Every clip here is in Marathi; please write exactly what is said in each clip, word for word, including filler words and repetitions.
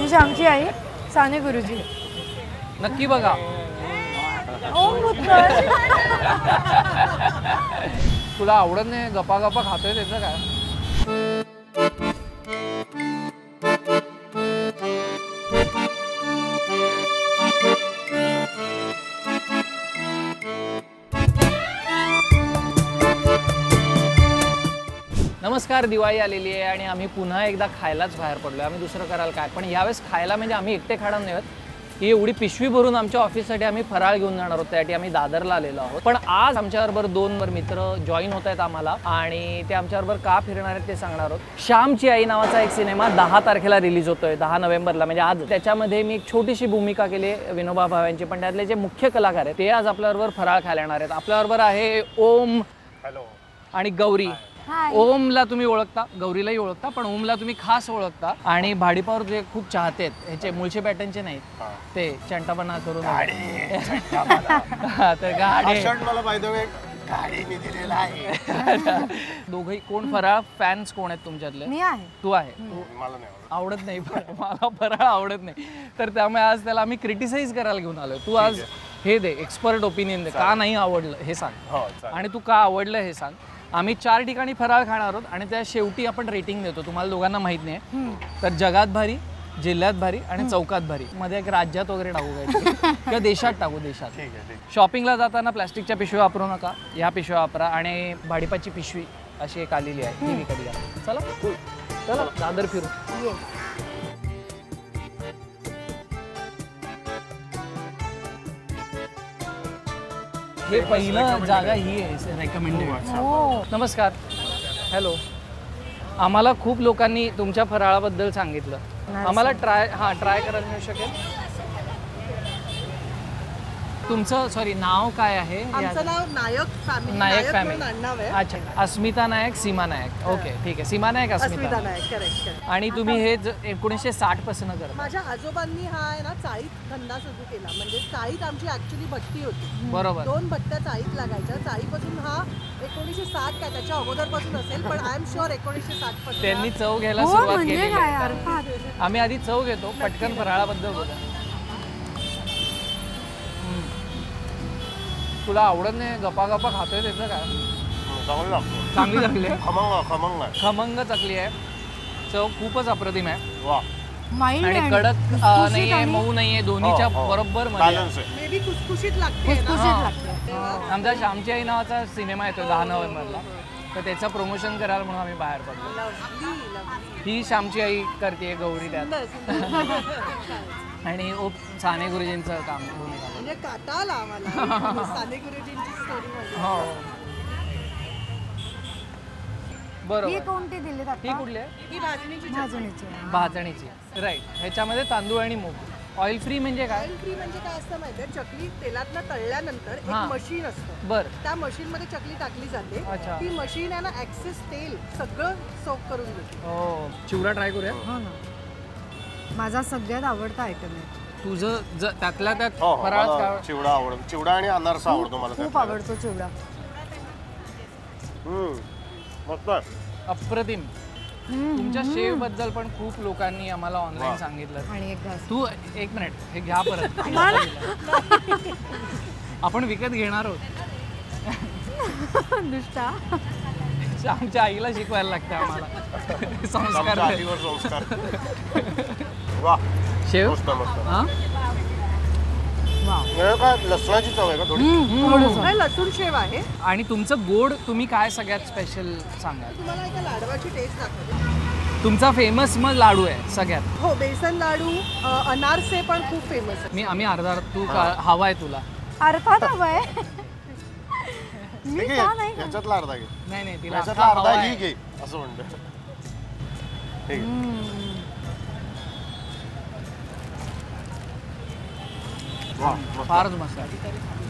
ही श्यामची आई साने गुरुजी नक्की बघा। ओम उत्तर तुला आवडत नाही गप्पा गप्पा खातोय त्याचं काय? नमस्कार, दिवाळी आलेली आहे आणि आम्ही पुन्हा एकदा खायलाच बाहेर पडलोय। आम्ही दुसरं करायला काय, पण यावेळेस खायला म्हणजे आम्ही एकटे खाणार नाही आहोत। ही एवढी पिशवी भरून आमच्या ऑफिससाठी आम्ही फराळ घेऊन जाणार आहोत, त्यासाठी आम्ही दादरला आलेलो आहोत। पण आज आमच्याबरोबर दोन मित्र जॉईन होत आहेत आम्हाला आणि ते आमच्याबरोबर का फिरणार आहेत ते सांगणार आहोत। श्यामची आई नावाचा एक सिनेमा दहा तारखेला रिलीज होतोय, दहा नोव्हेंबरला म्हणजे आज। त्याच्यामध्ये मी एक छोटीशी भूमिका केली विनोबा भावेंची, पण त्यातले जे मुख्य कलाकार आहेत ते आज आपल्याबरोबर फराळ खायला येणार आहेत। आपल्याबरोबर आहे ओम हॅलो आणि गौरी। ओमला तुम्ही ओळखता, गौरीलाही ओळखता, पण ओमला तुम्ही खास ओळखता। आणि भाडीपावर जे खूप चाहते आहेत ह्याचे मूळचे पॅटर्नचे नाहीत, ते चंटापणा करून तर गाडी मला बाय द वे गाडीने दिलेला आहे। दोघही कोण फराळ फॅन्स कोण आहेत तुमच्यातले? मी आहे। तू आहे? मला नाही आवडत नाही मला फराळ आवडत नाही, तर त्यामुळे आज त्याला आम्ही क्रिटिसाइज करायला घेऊन आलोय। तू आज हे दे, एक्सपर्ट ओपिनियन दे, का नाही आवडलं हे सांग आणि तू का आवडलं हे सांग। आम्ही चार ठिकाणी फराळ खाणार आहोत आणि त्या शेवटी आपण रेटिंग देतो। तुम्हाला दोघांना माहित नाही तर जगात भारी, जिल्ह्यात भारी आणि चौकात भारी मध्ये एक राज्यात वगैरे टाकू काय किंवा देशात टाकू। देशात शॉपिंगला जाताना प्लास्टिकच्या पिशव्या वापरू नका, ह्या पिशव्या वापरा। आणि भाडीपाची पिशवी अशी एक आलेली आहे, ती विकत घ्या। चला चला दादर फिरू। हे पहिलं जागा ही आहे रेकमेंडेड। नमस्कार, हॅलो। आम्हाला खूप लोकांनी तुमच्या फराळाबद्दल सांगितलं, आम्हाला ट्राय हां ट्राय करायला मिळू शकेल? तुमचं सॉरी नाव काय आहे? आमचं नाव नायक फॅमिली। नायक फॅमिली, अच्छा। अस्मिता नायक, सीमा नायक, ओके ठीक आहे। सीमा नायक, अस्मिता नायक, करेक्ट। आणि तुम्ही हे एकोणीसशे साठ पासून करता? माझ्या आजोबांनी हा आहे ना चाळीत धंदा सुरू केला। म्हणजे चाळीत आमची ऍक्च्युली भट्टी होती, बरोबर, दोन भट्ट्या चाळीत लागायच्या। चाळीपासून हा एकोणीसशे साठ काय त्याच्या अगोदर पासून असेल, पण आय एम शुअर एकोणीसशे साठ पासून त्यांनी चव घ्यायला सुरुवात केली। आम्ही आधी चव घेतो, पटकन फराळाबद्दल बोला। तुला आवडत नाही गप्पा गप्पा खातोय त्याचं काय? चांगली चांगली आहे, खमंग खमंग खमंग चकली आहे, चव खूपच अप्रतिम आहे। वा, आणि कडक नाहीये, मऊ नाहीये, दोन्हीच्या बरोबर मध्ये मे बी खुसखुशीत लागते। आमचा श्यामची आई नावाचा सिनेमा येतो दहा नोव्हेंबरला, तर त्याचं प्रमोशन करायला म्हणून आम्ही बाहेर पडलो। ही श्यामची आई करते गौरी त्यात आणि ओ साने गुरुजींचं काम भूमिका म्हणजे काटा आला आम्हाला साने गुरुजींची स्टोरी। हो बरोबर। ही कोणती दिली आता? ही कुठली आहे? ही भाजणीची भाजणीची भाजणीची, राईट। ह्याच्यामध्ये तांदूळ आणि मूग। ऑइल फ्री म्हणजे काय? ऑइल फ्री म्हणजे काय असतं माहितीये, चकली तेलातनं तळल्यानंतर एक मशीन असतं, बरं, त्या मशीन मध्ये चकली टाकली जाते। ती मशीन आहे ना एक्सेस तेल सगळं सोक करून देते। हो, चिवडा ट्राय करूया। हो ना, माझा सगळ्यात आवडता आयटम आहे। तुझं त्यातल्या त्यात फराळ चिवडा आवडतो, चिवडा आणि अनारसा आवडतो मला, खूप आवडतो चिवडा। हम्म, मस्त अप्रतिम। तुमच्या शेफ बद्दल पण खूप लोकांनी आम्हाला ऑनलाईन सांगितलं। आणि एक घास तू एक मिनिट हे घ्या परत, आपण विकत घेणार आहोत। दुष्टा आमच्या आईला शिकवायला लागतं आम्हाला संस्कार। वा शेव मस्त मस्त। हां वाव, काय लसणाची चव आहे का थोडी? लसूण शेव आहे। आणि तुमचं गोड तुम्ही काय सगळ्यात स्पेशल सांगाल? तुम्हाला एका लाडवाची टेस्ट दाखवते। तुमचा फेमस मग लाडू आहे सगळ्यात? हो, बेसन लाडू, अनारसे पण खूप फेमस आहे। मी आम्ही अर्धा तू हवा आहे तुला? अर्थात हवंय। मी का नाही? याच्यातला अर्धा घे। नाही नाही, तिला याच्यातला अर्धा ही घे असं म्हणतो। ठीक आहे, फारच मस्त आहे।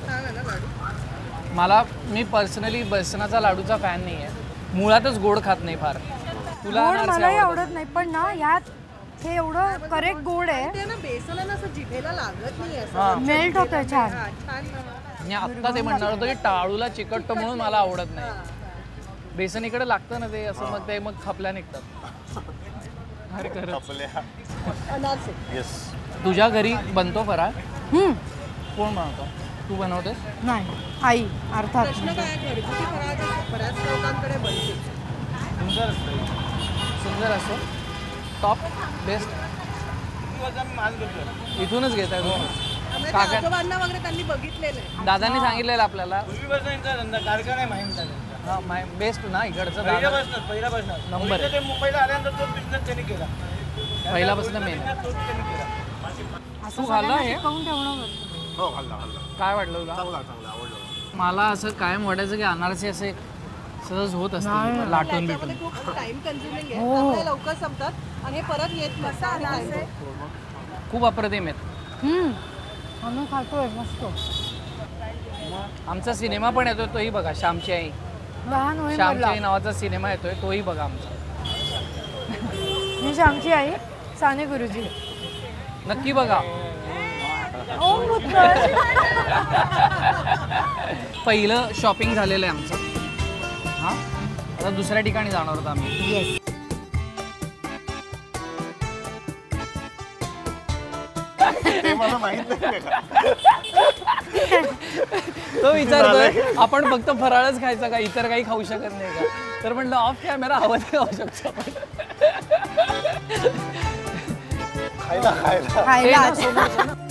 मला मी पर्सनली बेसनाचा लाडूचा फॅन नाही आहे, मुळातच गोड खात नाही फार। तुला मलाही आवडत नाही, पण ना यात हे एवढं करेक्ट गोड आहे, ते ना बेसनाला असं जिभेला लागत नाही, असं मेल्ट होतंय छान। मी आत्ता ते म्हणणार होतो की टाळूला चिकटतं म्हणून मला आवडत नाही। बेसन इकडे लागतं ना ते असं, मग ते मग खपल्या निघतात। अरे खरंच. आपल्या अनारसे. येस. तुझ्या घरी बनतो फराळ? हम्म. कोण बनवतो? तू बनवतेस? नाही आई अर्थात. प्रश्न काय आहे, घरगुती फराळ कसं बऱ्याच लोकांकडे बनते. सुंदर असतं. सुंदर असतो. Top best. इथूनच घेताय तुम्ही? त्यामुळे काका- त्या आजोबांना वगैरे त्यांनी बघितलेलं आहे. दादांनी सांगितलेलं आपल्याला. कारखाना आहे माहीमचा त्यांचा. हा माय बेस्ट ना इकडचं दादा पहिल्यापासूनच पहिल्यापासूनच नंबर आहे. ते मुंबईला आल्यानंतर तो बिझनेस त्यांनी केला. पहिल्यापासून मेन. तोच त्यांनी केला. असं तू खाल्लं सगळ्यांना हे? शिकवून ठेवणं गरजेचं. हो खाल्ला खाल्ला. काय वाटलं तुला? चांगला चांगला आवडलं. मला असं कायम वाटायचं की अनारसे असे सहज होत असतील नाही. लाटून बिटून. याच्यामध्ये खूप टाइम कन्झ्युमिंग आहे. हो. त्यामुळे लवकर संपतात आणि हे परत येत नसतात. खूप अप्रतिम आहेत. हम्म. आम्ही खातोय मस्त. आमचा सिनेमा पण येतोय तोही बघा. श्यामची आई. लहान होईल श्यामची आई नावाचा सिनेमा येतोय तोही बघा आमचा. मी श्यामची आई साने गुरुजी. नक्की बघा. ओम पुत्र. पहिलं शॉपिंग झालेलं आहे आमचं. हां आता दुसऱ्या ठिकाणी जाणार होतो आम्ही. येस. ते मला माहित नाही का. तो विचारतोय आपण फक्त फराळच खायचा का, इतर काही खाऊ शकत नाही का? तर म्हणलं ऑफ कॅमेरा हवं ते खाऊ शकतो आपण. खायला खायला. हे खायला ना समोरचं ना.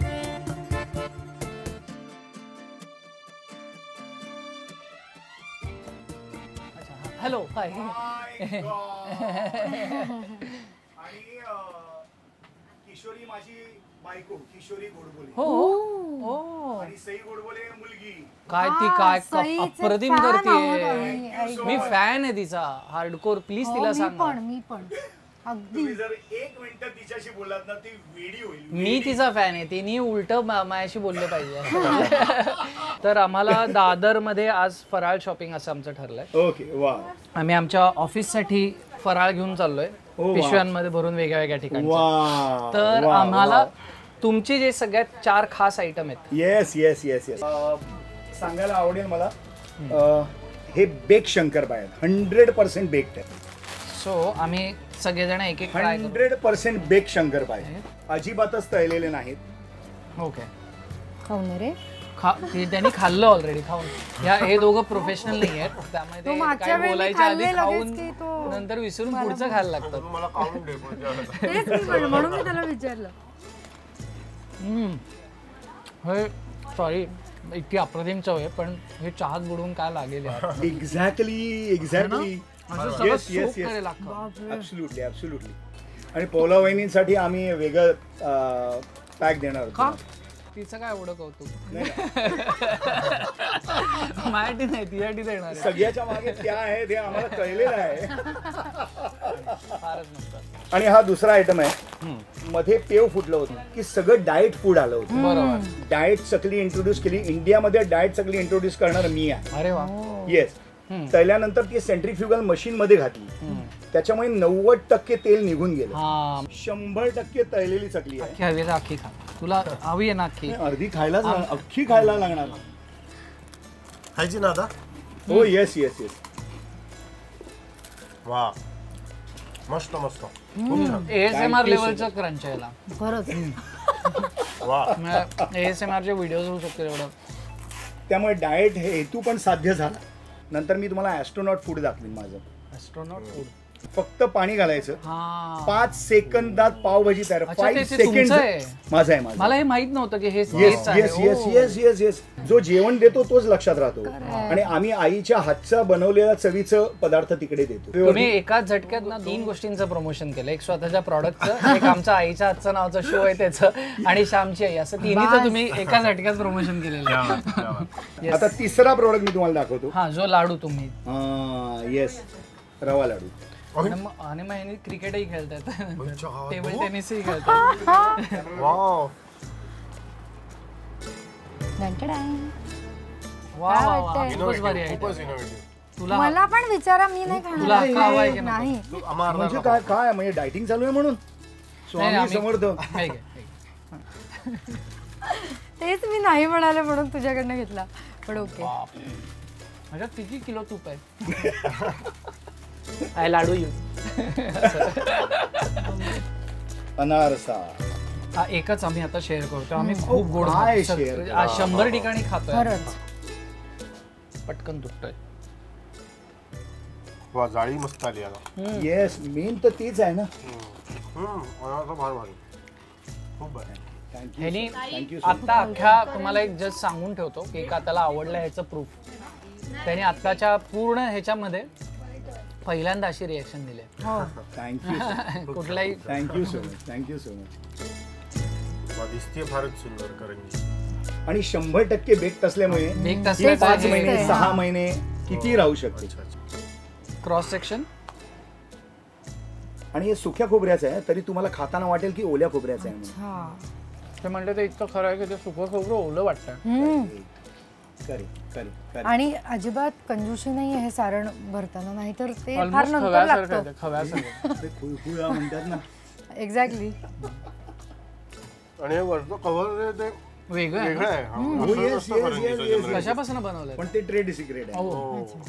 Hello hi. आणि किशोरी माझी बायको किशोरी गोडबोले हो हो आणि सई गोडबोले मुलगी. काय ती हा, काय सईचे अप्रतिम fan आहोत करते. आम्ही. ऐक. मी फॅन आहे तिचा हार्डकोर. प्लीज हो, तिला मी सांग. पण मी पण अगदी. तुम्ही जर एक मिनिट तिच्याशी बोलात ना ती वेडी होईल. मी तिचा फॅन आहे. तिने उलट माझ्याशी बोलले पाहिजे. तर आम्हाला दादर मध्ये आज फराळ शॉपिंग असं आमचं ठरलंय. ओके वा आम्ही आमच्या ऑफिससाठी फराळ घेऊन चाललोय वा. पिशव्यांमध्ये भरून वेगळ्या वेगळ्या ठिकाणी. वा तर वा, आम्हाला वा. तुमचे जे सगळ्यात चार खास आयटम आहेत. येस येस येस येस सांगायला आवडेल मला. अ, हे बेक शंकरपाळे आहेत. हंड्रेड पर्सेंट बेक्ड आहे. सो आम्ही सगळेजण एक एक ट्राय करू. हंड्रेड पर्सेंट बेक शंकरपाळे अजिबातच तळलेले नाहीत. ओके. खाऊन रे. खा ते- त्यांनी खाल्लं ऑलरेडी खाऊन. या हे दोघं प्रोफेशनल नाही आहेत त्यामुळे तो ते मागच्या काय वेळी बोलायच्या आधी खाल्ले लगेच खाऊन की तो- नंतर विसरून पुढचं खायला लागतं. तू मला काढून दे पुढच्या वेळेला. तेच मी म्हण- म्हणून मी त्याला विचारलं. हम्म. हे सॉरी इतकी अप्रतिम चव आहे पण हे चहात बुडवून काय लागेल यार. एक्झॅक्टली एक्झॅक्टली असं सगळं येस येस सोक येस करेल अख्खं. Absolutely absolutely. आणि पौला वहिनींसाठी आम्ही वेगळं पॅक देणार का? होतो. तिचं काय एवढं कौतुक. माझ्यासाठी नाही तिच्यासाठी देणार आहे. सगळ्याच्या मागे त्या आहेत हे आम्हाला कळलेलं आहे. फारच मस्त. आणि हा दुसरा आयटम आहे. मध्ये पेव फुटलं होतं की सगळं डाएट फूड आलं होतं. बरोबर. डाएट चकली इंट्रोड्यूस केली. इंडियामध्ये डाएट चकली इंट्रोड्यूस करणार मी आहे. अरे वा. येस. तळल्यानंतर ती सेंट्रीफ्युगल मशीन मध्ये घातली. त्याच्यामुळे नव्वद टक्के तेल निघून गेलं. हा शंभर टक्के तळलेली चकली आहे. अख्खी हवी तर अख्खी खा. तुला हवी आहे ना अख्खी? अर्धी खायलाच लाग- अख्खी खायला लागणार. खायची ना आता. हो येस येस येस. वा मस्त मस्त. एएसएमआर लेवलचं क्रंच आहे याला. खरंच. वा एएसएमआर चे व्हिडिओ होऊ शकतो एवढं. त्यामुळे डाएट हे हेतू पण साध्य झाला. नंतर मी तुम्हाला ॲस्ट्रोनॉट फूड दाखवीन माझं. Astronaut food. फक्त पाणी घालायचं. हा. पाच सेकंदात पावभाजी तयार. अच्छा, फाईव्ह ते- ते तुमचं सेकंड आहे. माझं आहे माझं. मला हे माहित नव्हतं की हे येस हेच आहे. येस येस ओ. Yes yes yes. जो जेवण देतो तोच लक्षात राहतो. आणि आम्ही आईच्या हातचा बनवलेला चवीचं पदार्थ तिकडे देतो. तुम्ही एकाच झटक्यात ना तीन गोष्टींचं प्रमोशन केलं. एक स्वतःच्या प्रॉडक्टचं, एक आमच्या आईच्या हातचं नावाचं शो आहे त्याचं, आणि श्यामची आई, असं तिन्हीचं तुम्ही एका झटक्यात प्रमोशन केलेलं आहे. Yes. आता तिसरा प्रोडक्ट मी तुम्हाला दाखवतो. हा जो लाडू तुम्ही. येस रवा लाडू. आणि मग आणि मग ह्यांनी क्रिकेटही खेळतात, चहा. टेबल टेनिसही खेळतात. वाव वा वा वा खूपच भारी आहे. खूपच इनोव्हेटिव्ह. तुला मला पण विचारा. मी नाही तुला खाणार. हक्का हवाय की नको? नाही. तू आम्हा अर्धा म्हणजे कप. काय काय म्हणजे डायटिंग चालू आहे म्हणून नाही, स्वामी आम्ही- समर्थ. हे घे, हे घे. तेच मी नाही म्हणाले म्हणून तुझ्याकडनं घेतला. पण ओके. बापरे. माझ्यात किती किलो तूप आहे. I laddoo you. अनारसा. हा एकच आम्ही आता शेअर करतो. आम्ही खूप गोड काय खातो. share सग- आज शंभर ठिकाणी खातोय. खरंच पटकन तुटतोय. वा जाळी मस्त आली याला. येस मेन तर तीच आहे ना. हम्म, अनारसा फार भारी. खूप भारी. थँक्यू ह्यानी थँक्यू आता अख्ख्या तुम्हाला एक जस्ट सांगून ठेवतो की का त्याला आवडलं ह्याचं प्रूफ. त्याने आत्ताच्या पूर्ण ह्याच्यामध्ये पहिल्यांदा अशी रिएक्शन दिली आहे. हो थँक्यू कुठलाही thank you so much thank you so much. वा दिसते फारच सुंदर करंजी. आणि शंभर टक्के बेक्ड असल्यामुळे Baked ती असल्याचं पाच हे- महिने हे- सहा महिने किती राहू शकते. अच्छा अच्छा. क्रॉस सेक्शन आणि हे सुक्या खोबऱ्याचं आहे तरी तुम्हाला खाताना वाटेल की ओल्या खोबऱ्याचं आहे म्हणून. हा ते म्हणलं ते इतकं खरं आहे की ते सुकं खोबरं ओलं वाटतं. हम्म. Correct correct correct. आणि अजिबात कंजूशी नाही हे सारण भरताना, नाहीतर ते फार ऑलमोस्ट नंतर खव्यासारखं आहे लागतं. ते, खव्यासारखं. ते खुळखुळा म्हणतात ना. एक्झॅक्टली. आणि हे वरचं कव्हर ते वेगळं आहे वेगळं ना? आहे. हा, हो, असं yes, नसतं yes, करंजीचं yes, yes. generally. कशापासून बनवलंय? पण ते ट्रेड सिक्रेट आहे. हो. हो.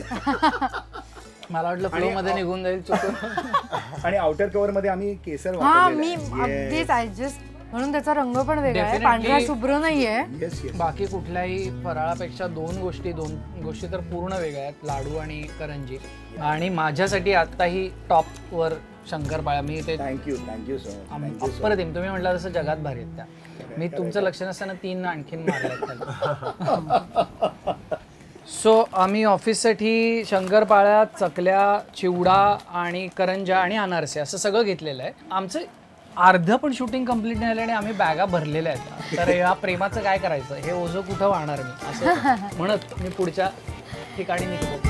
मला वाटलं फ्लो मध्ये निघून जाईल चुकून. आणि आउटर कव्हर मध्ये आम्ही केसर हा मी वापरलेलं आहे. अगदीच आय जस्ट म्हणून त्याचा रंग पण वेगळा आहे, Definitely. पांढरा शुभ्र नाहीये. Yes yes. बाकी कुठल्याही फराळापेक्षा दोन गोष्टी दोन गोष्टी तर पूर्ण वेगळ्या आहेत, लाडू आणि करंजी. आणि माझ्यासाठी आत्ताही टॉप वर शंकरपाळ्या. मी ते thank you thank you so much thank you so अप्रतिम. तुम्ही म्हटलं तसं जगात भारी आहेत त्या. मी तुमचं लक्ष नसताना तीन आणखीन मारल्यात. सो आम्ही ऑफिससाठी शंकरपाळ्या, चकल्या, चिवडा आणि करंजा आणि अनारसे असं सगळं घेतलेलं आहे. आमचं अर्ध पण शूटिंग कम्प्लीट नाही झालं आणि आम्ही बॅगा भरलेल्या आहेत. तर या प्रेमाचं काय करायचं, हे ओझं कुठं वाहणार मी असं म्हणत मी पुढच्या ठिकाणी निघतो.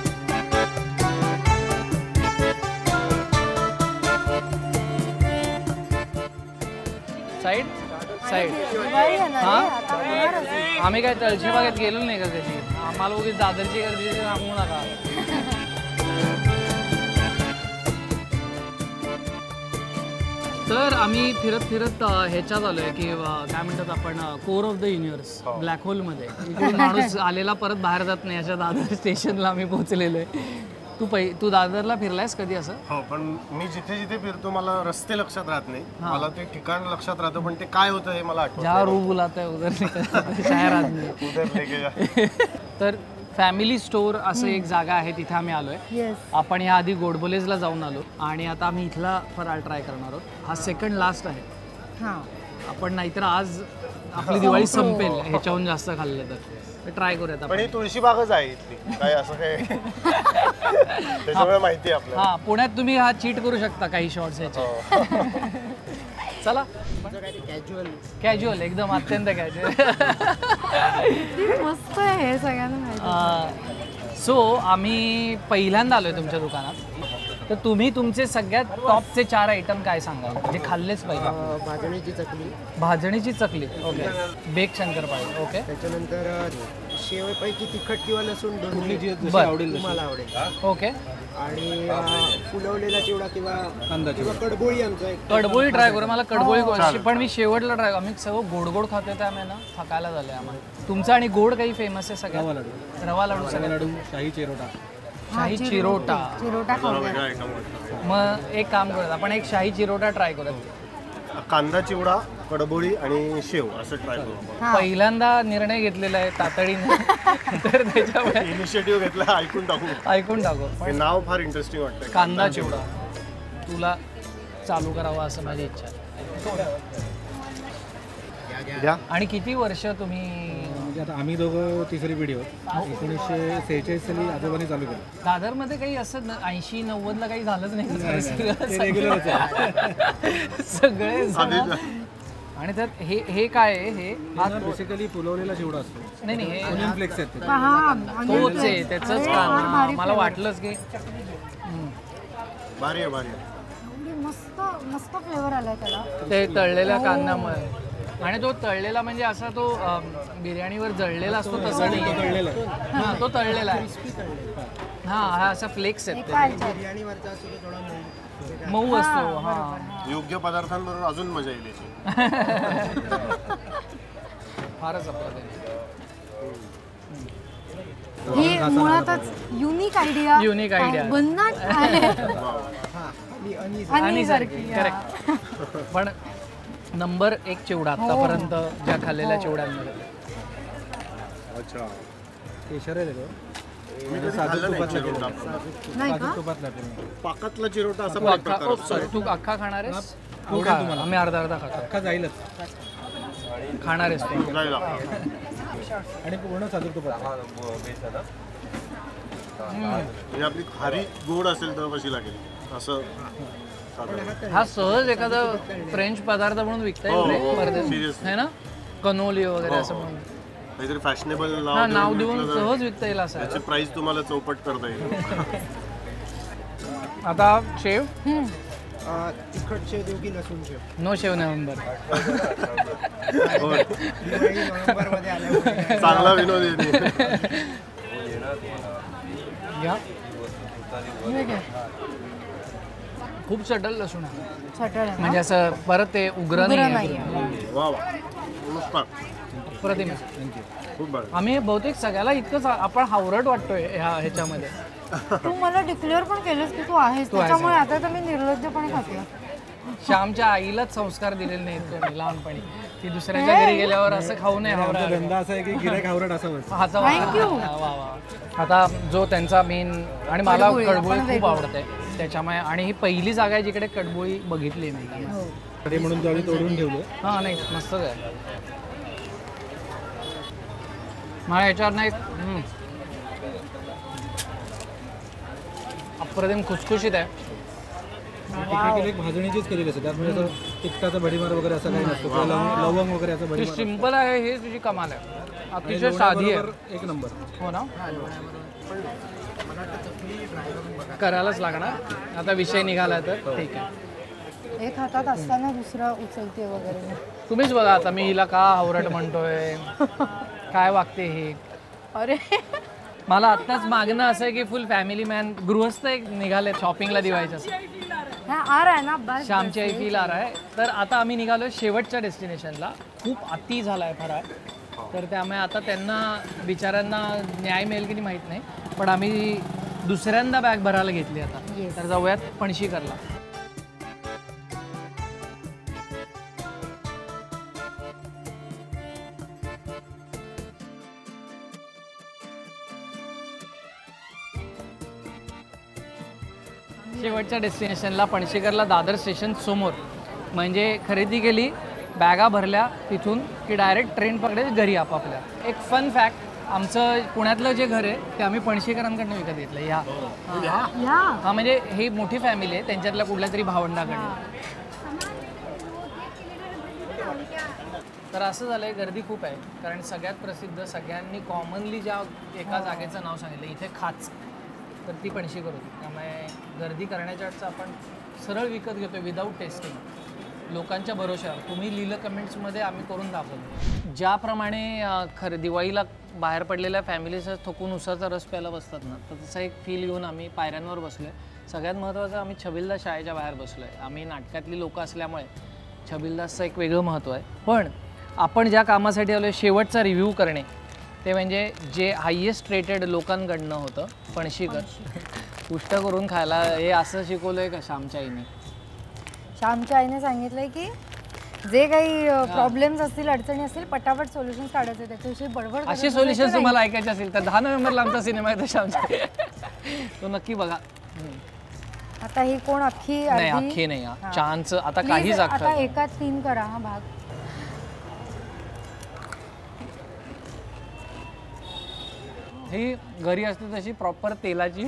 साईड साईड दिवाळी येणार हा? आहे, आता होणारच. आम्ही काय तळशी बागेत गेलो नाही का कधी. आम्हाला उगीच दादरची गर्दी सांगू नका. तर आम्ही फिरत फिरत अ, ह्याच्यात आलोय की अ, काय म्हणतात आपण core of the universe black होलमध्ये. इकडून माणूस आलेला परत बाहेर जात नाही अशा दादर स्टेशनला आम्ही पोहोचलेलो आहे. तू पै तू दादरला फिरलायस कधी असं? हो पण मी जिथे जिथे फिरतो मला रस्ते लक्षात राहत नाही. मला ते ठिकाण लक्षात राहतं पण ते काय होतं हे मला आठवत ज्या रू बुलाता है उधर निकल शहर आदमी. नाही. तर फॅमिली स्टोअर असं एक जागा आहे, तिथे आम्ही आलोय. येस. आपण या आधी गोडबोलेजला जाऊन आलो आणि आता आम्ही इथला फराळ ट्राय करणार आहोत. हा सेकंड लास्ट आहे. हा आपण नाहीतर आज आपली दिवाळी संपेल ह्याच्याहून जास्त खाल्लं तर ट्राय करूयात पण आपण. ही तुळशी बागच आहे इथली. काय असं काय त्याच्यामुळे माहिती आहे आपल्याला. हा पुण्यात तुम्ही हा चीट करू शकता काही शॉर्ट्स ह्याचे. चला कॅज्युअल एकदम अत्यंत कॅज्युअल. किती मस्त आहे हे, सगळ्यांना माहिती. सो आम्ही पहिल्यांदा आलोय तुमच्या दुकानात. तर तुम्ही तुमचे सगळ्यात टॉपचे चार आयटम काय सांगाल जे खाल्लेच पाहिजे? भाजणीची चकली, भाजणीची चकली, ओके. बेक शंकरपाळी, ओके. त्याच्यानंतर शेवपैकी तिखट किंवा लसूण दोन्ही बरं, तुम्हाला आवडेल. ओके. आणि अ, फुलवलेला चिवडा किंवा किंवा कडबोळी आमचा एक कडबोळी ट्राय करू. मला कडबोळी गोड- पण मी शेवटला ट्राय आम्ही सगळं गोड गोड खातोय त्यामुळे ना थकायला झालंय आम्हाला. तुमचं आणि गोड काही फेमस आहे सगळ्यात? रवा लाडू सगळ्यात. लाडू, शाही चिरोटा. शाही चिरोटा. चिरोटा खाऊया. मग एक काम करूयात, आपण एक शाही चिरोटा ट्राय करूयात. कांदा चिवडा, कडबोळी आणि शेव असं ट्राय करू. हा. पहिल्यांदा निर्णय घेतलेला आहे तातडीने. तर त्याच्यामुळे इनिशिएटिव्ह घेतला, ऐकून टाकू. ऐकून टाकू. हे नाव फार इंटरेस्टिंग वाटतं. कांदा चिवडा तुला चालू करावा असं माझी इच्छा आहे. द्या. आणि किती वर्ष तुम्ही म्हणजे आता आम्ही दोघं तिसरी पिढी आहोत. एकोणीसशे सेहेचाळीस साली आजोबांनी चालू केलं. दादरमध्ये काही असं ऐंशी नव्वद ला काही झालंच नाही ते रेग्युलरच आहे. सगळे जण. आणि त्यात हे हे काय आहे हे हा तो- बेसिकली फुलवलेला चिवडा असतो. नाही नाही हे ओनियन फ्लेक्स आहेत ते. हा, तोच आहे त्याच अरे, फार कांदा. भारी मला flavor. वाटलंच की भारी आहे भारी आहे. एवढी मस्त मस्त फ्लेवर आलाय त्याला. ते तळलेल्या कांद्यामुळे. आणि तो तळलेला म्हणजे असा तो अम, बिर्याणीवर जळलेला असतो तसा नाही. तळलेलं आहे. हा तो तळलेला आहे. हा हा असा फ्लेक्स आहेत काय ते. बिर्याणीवरचा असतो तो थोडा मऊ. मऊ असतो. हा योग्य पदार्थांबरोबर अजून मजा येईल याची. फारच अप्रतिम. ही मुळातच युनिक आयडिया. Unique idea. भन्नाट आहे. हा आणि आणि सारखी करेक्ट. पण नंबर एक चिवडा आतापर्यंत ज्या खाल्लेल्या चिवड्यांमध्ये. अच्छा केशर आहे तो मी कधी खाल्लं नाही चिरोटा. नाही का तुपातला पूर्ण. पाकातला चिरोटा असा तू पण एक अख्खा प्रकार असतो. सॉरी तू अख्खा खाणार आहेस? तू तू खा खा तुम्हाला. आम्ही अर्धा अर्धा खातो. अख्खा जाईलच खाणार आहेस तू? नाही लागत. आणि पूर्ण साजूक तुपातला. ही आपली खारी गोड असेल तर कशी लागेल असं साधारण. हा सहज एखादा फ्रेंच पदार्थ म्हणून विकता हो, येईल रे हो, परदेशात. seriously. है ना कनोली वगैरे असं हो. म्हणून काहीतरी फॅशनेबल हा नाव देऊन विकलं तर सहज विकता येईल असं आहे. त्याची प्राइस तुम्हाला चौपट करता येईल. आता शेव अं, तिखट शेव देऊ की लसूण शेव नो शेव नोव्हेंबर. होय. दिवाळी नोव्हेंबरमध्ये आल्यामुळे चांगला विनोद आहे. घ्या. हे घे. खूप चटल लसूण आहे. सटल आहे म्हणजे ना? असं परत ते उग्र उग्र नाही नाहीये. आहे. वा वा नुसता प्रतिम खूप बरं. आम्ही बहुतेक सगळ्याला इतकंच आपण हावरट वाटतोय ह्या ह्याच्यामध्ये. तू मला डिक्लेअर पण केलंस की तू आहेस तू आहेस. त्याच्यामुळे आता तर मी निर्लज्जपणे खाते. श्यामच्या आईलाच संस्कार दिलेले नाहीत तुम्ही लहानपणी. ती दुसऱ्याच्या घरी गेल्यावर असं खाऊ नये आमचा हावरा. धंदा असा आहे की गिरायक आवरट असावंच. हाचा Thank you. वा वा वा. आता जो त्यांचा मेन आणि मला कडबोळी, कडबोळी आपण खूप वेगळं. आवडते त्याच्यामुळे. आणि ही पहिली जागा आहे जिकडे कडबोळी बघितली मी. साठी म्हणून तो आम्ही तोडून ठेवलो. हा नाही मस्तच आहे. मला याच्यावर नाही हम्म. अप्रतिम खुसखुशीत आहे. तिकडे केली एक भाजणीचीच केलेली असते त्यात म्हणजे असं तिखटाचा भडीमार वगैरे असं काही नसतो. किंवा लवंग लवंग वगैरे असं ती भडीमार. सिंपल आहे हे तुझी कमाल आहे. आणि अतिशय साधी आहे. लोण्याबरोबर एक नंबर. हो ना करायलाच लागणार. आता विषय निघाला तर ठीक आहे. एक हातात असताना दुसरा उचलते वगैरे. तुम्हीच बघा आता मी हिला का हावरट म्हणतोय काय वागते हे. अरे मला आत्ताच मागणं असं आहे की फुल फॅमिली मॅन गृहस्थ एक निघाले शॉपिंगला दिवाळीचं असं. हा आर आहे ना बस. श्यामची आई फील आर आहे. तर आता आम्ही निघालो शेवटच्या डेस्टिनेशनला. खूप अति झाला आहे फराळ. तर त्यामुळे आता त्यांना बिचाऱ्यांना न्याय मिळेल की नाही माहीत नाही. पण आम्ही दुसऱ्यांदा बॅग भरायला घेतली आता. तर जाऊयात पणशीकरला. शेवटच्या डेस्टिनेशनला पणशीकरला दादर स्टेशन समोर. म्हणजे खरेदी केली बॅगा भरल्या तिथून की डायरेक्ट ट्रेन पकडेल घरी आपापल्या. एक फन फॅक्ट आमचं पुण्यातलं जे घर आहे ते आम्ही पणशीकरांकडनं विकत घेतलं. या या हा म्हणजे ही मोठी फॅमिली आहे त्यांच्यातल्या कुठल्या तरी भावंडाकडनं. तर असं झालंय गर्दी खूप आहे कारण सगळ्यात प्रसिद्ध सगळ्यांनी कॉमनली ज्या एका जागेचं नाव सांगितलं इथे खाच तर ती पणशीकर होती. त्यामुळे गर्दी करण्याच्या वेळेस आपण सरळ विकत घेतोय विदाऊट टेस्टिंग. लोकांच्या भरोश्यावर तुम्ही लिहिलं कमेंट्समध्ये आम्ही करून दाखवतो. ज्याप्रमाणे खरं दिवाळीला बाहेर पडलेल्या फॅमिलीचं थकून उसाचा रस प्यायला बसतात ना तर तसा एक फील घेऊन आम्ही पायऱ्यांवर बसलो आहे. सगळ्यात महत्त्वाचं आम्ही छबिलदास शाळेच्या बाहेर बसलो आहे. आम्ही नाटकातली लोकं असल्यामुळे छबिलदासचं एक वेगळं महत्त्व आहे. पण आपण ज्या कामासाठी आलो आहे शेवटचा रिव्ह्यू करणे ते म्हणजे जे हायेस्ट रेटेड लोकांकडनं होतं पणशीकर. पुष्ट करून खायला हे असं शिकवलं आहे का श्यामच्या आईने? श्यामच्या आईने सांगितलंय की जे काही प्रॉब्लेम्स असतील अडचणी असतील पटापट सोल्युशन काढायचे त्याच्याविषयी बडबड करत असे बसायचं सोल्युशन नाही. तुम्हाला ऐकायचे असेल तर दहा नोव्हेंबरला आमचा सिनेमा आहे श्यामच्या तो नक्की बघा. आता ही कोण अख्खी नाही अर्धी- अख्खी नाही हा. हा. चहाचं आता Please, काहीच आता अख्खं एकात तीन करा हा भाग. ही घरी असते तशी प्रॉपर तेलाची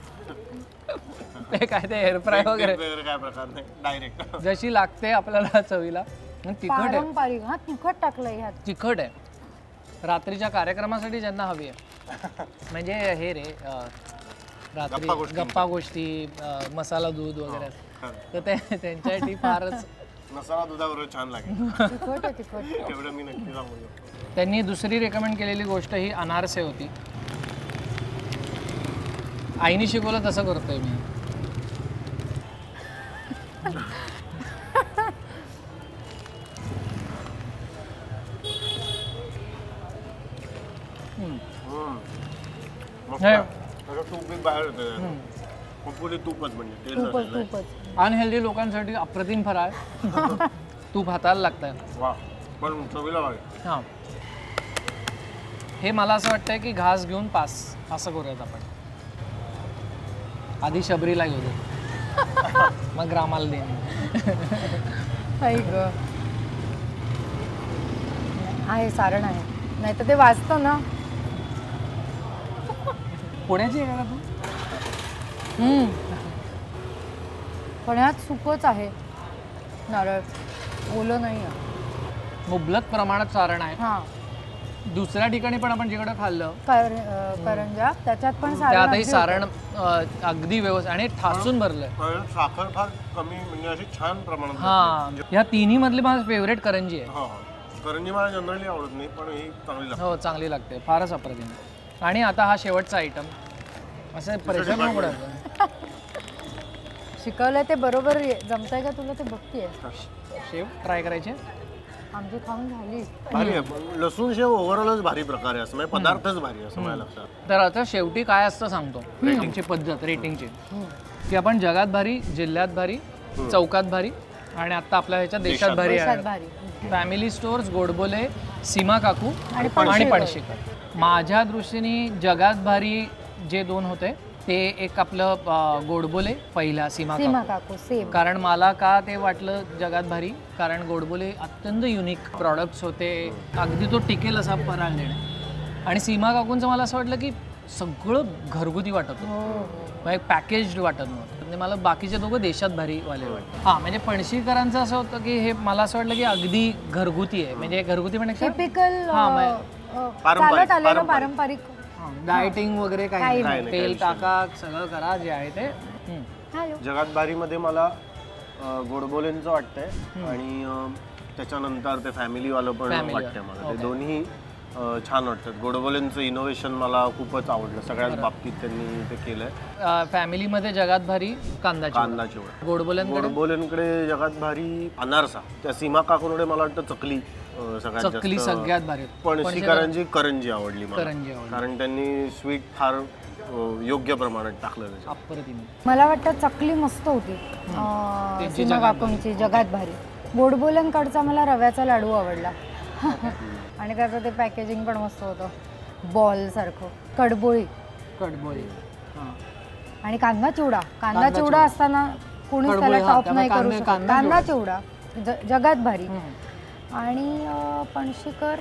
ते काय ते एअर फ्राय वगैरे वगैरे काय प्रकार नाही डायरेक्ट. जशी लागते आपल्याला चवीला. आणि तिखट आहे पारंपरिक हा तिखट टाकलंय ह्यात. तिखट आहे. रात्रीच्या कार्यक्रमासाठी ज्यांना हवी आहे म्हणजे हे रे अं, रात्री गप्पा गोष्टी. गप्पा गोष्टी अं, मसाला दूध वगैरे तर ते त्यांच्यासाठी फारच मसाला दुधाबरोबर छान लागेल. तिखट आहे तिखट. तेवढं मी नक्की सांगू शकतो. त्यांनी दुसरी रेकमेंड केलेली गोष्ट ही अनारसे होती. आईने शिकवलं तसं करतोय मी. मस्त हे. आहे. त्याचं तूप बीप बाहेर येतं. होपफुली तूपच म्हणजे तेल तूपच नसेल. तूपच अनहेल्दी लोकांसाठी अप्रतिम फराळ तूप हाताला लागतंय. वा पण चवीला पाहिजे. हां हे मला असं वाटतंय की घास घेऊन पास असं करूयात आपण. आधी शबरीला घेऊ दे मग रामाला देईन. आई ग आहे सारण आहे नाही तर ते वाचतं ना. पुण्याची आहे का तू? हम्म. पण ह्यात सुकच आहे नारळ ओलं नाही आहे. मुबलक प्रमाणात सारण आहे. हां दुसऱ्या ठिकाणी पण आपण जिकडे खाल्लं कर अं, करंजा त्याच्यात पण सारण त्यातही अगदी सारण अं, अगदी व्यवस्थित आणि ठासून भरलंय. पण साखर फार कमी म्हणजे अशी छान प्रमाणात हा ह्या तिन्ही मधली माझं फेवरेट करंजी आहे. हो करंजी मला जनरली आवडत नाही पण ही चांगली लागते. हो चांगली लागते फारच अप्रतिम. आणि आता हा शेवटचा आयटम असं प्रेशर नको पडायचं. शिकवलंय ते बरोबर जमतंय का तुला ते बघतीये. शेव ट्राय करायचे. आमची खाऊन झाली. भारी आहे पण लसूण शेव ओव्हरऑलच भारी प्रकार आहे असं म्हणजे पदार्थच भारी आहे असं माझ्या लक्षात. तर आता शेवटी काय असतं सांगतो रेटिंगची पद्धत रेटिंगची की आपण जगात भारी जिल्ह्यात भारी चौकात भारी आणि आता आपल्या ह्याच्या देशात भारी देशात आहे. भारी फॅमिली स्टोअर्स गोडबोले सीमा काकू आणि आणि पणशीकर. माझ्या दृष्टीने जगात भारी जे दोन होते ते एक आपलं अं, गोडबोले पहिला सीमा सीमा काकू. काकू सेम. कारण मला का ते वाटलं जगात भारी कारण गोडबोले अत्यंत युनिक प्रॉडक्ट्स होते. अगदी तो टिकेल असा फराळ देणे. आणि सीमा काकूंचं मला असं वाटलं की सगळं घरगुती वाटत होतं. हो हो म्हणजे पॅकेज्ड वाटत नव्हतं. म्हणजे मला बाकीचे दोघं देशात भारी वाले वाटतं. हां म्हणजे पणशीकरांचं असं होतं की हे मला असं वाटलं की अगदी घरगुती आहे. म्हणजे घरगुती म्हणजे टिपिकल हां, मग चालत आलेलं पारंपरिक. डायटिंग वगैरे काही काही नाही. नाही, तेल काही टाका सगळं करा जे आहे ते. हम्म. हॅलो जगात बारीमध्ये मला अं, गोडबोलेंचं वाटतंय आणि अं, त्याच्यानंतर ते फॅमिलीवालं पण Family वाटतंय वालं. मला. ते दोन्ही अं, छान वाटतात. गोडबोलेंचं इनोव्हेशन मला खूपच आवडलं. सगळ्याच बाबतीत त्यांनी ते केलंय. अं, फॅमिलीमध्ये जगात भारी कांदा कांदा चिवडा. गोडबोल्यांकडे गोडबोलेंकडे जगात भारी अनारसा. त्या सीमा काकूंकडे मला वाटतं चकली अं, सगळ्यात चकली जास्त. सगळ्यात भारी. पणशीकरांची करंजी आवडली मला. करंजी आवडली. कारण त्यांनी स्वीट फार अं, योग्य प्रमाणात टाकलं त्याच्यात. अप्रतिम. मला वाटतं चकली मस्त होती अं, सीमा काकूंची जगात भारी. गोडबोल्यांकडचा मला रव्याचा लाडू आवडला. आणि त्याचं ते पॅकेजिंग पण मस्त होतं बॉल सारखं. कडबोळी कडबोळी. हां आणि कांदा चिवडा. कांदा कांदा चिवडा चिवडा. असताना कोणीच कडबोळी, त्याला हां, टॉप त्यामुळे नाही करू कांदा- शकत. कांदा कांदा चिवडा ज- जगात भारी. हम्म. आणि अं, पणशीकर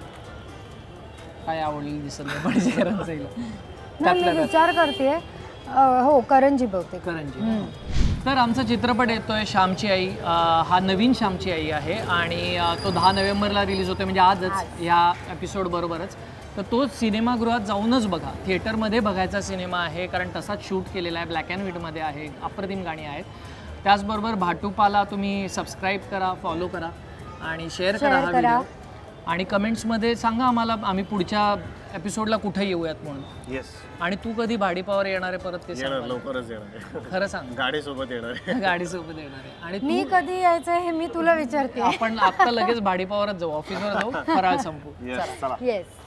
काय आवडली दिसत नाही पणशीकरांचं हिला. नाही मी विचार करते हो करंजी बहुतेक. करंजी. तर आमचा चित्रपट येतोय श्यामची आई. अं, हा नवीन श्यामची आई आहे आणि अं, तो दहा नोव्हेंबरला रिलीज होतोय म्हणजे आजच ह्या एपिसोड बरोबरच. तर तो सिनेमागृहात जाऊनच बघा. थिएटरमध्ये बघायचा सिनेमा आहे कारण तसाच शूट केलेला आहे. ब्लॅक अँड व्हाईटमध्ये आहे. अप्रतिम गाणी आहेत. त्याचबरोबर भाटूपाला तुम्ही सबस्क्राईब करा फॉलो करा आणि शेअर करा हा व्हिडिओ. आणि कमेंट्समध्ये सांगा आम्हाला आम्ही पुढच्या एपिसोडला कुठे येऊयात म्हणून. येस आणि तू कधी भाडीपावर येणार आहे परत ते येणार सांग मला. लवकरच येणार. खरं सांग. गाडीसोबत येणार. गाडीसोबत येणार आहे. आणि मी कधी यायचं हे मी तुला विचारते. आपण आता लगेच भाडीपावरच जाऊ ऑफिसवर जाऊ फराळ संपू. येस चला. येस